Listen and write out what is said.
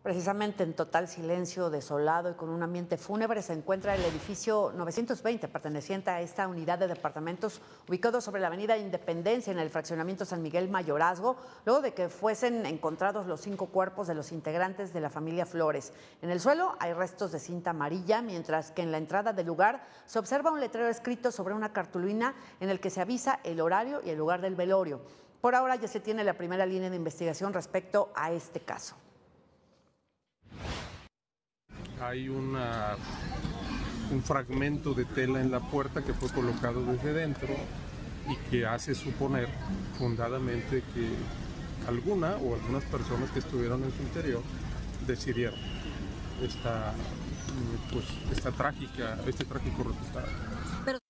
Precisamente en total silencio, desolado y con un ambiente fúnebre, se encuentra el edificio 920, perteneciente a esta unidad de departamentos ubicado sobre la avenida Independencia, en el fraccionamiento San Miguel Mayorazgo, luego de que fuesen encontrados los 5 cuerpos de los integrantes de la familia Flores. En el suelo hay restos de cinta amarilla, mientras que en la entrada del lugar se observa un letrero escrito sobre una cartulina en el que se avisa el horario y el lugar del velorio. Por ahora ya se tiene la primera línea de investigación respecto a este caso. Hay un fragmento de tela en la puerta que fue colocado desde dentro y que hace suponer fundadamente que alguna o algunas personas que estuvieron en su interior decidieron este trágico resultado.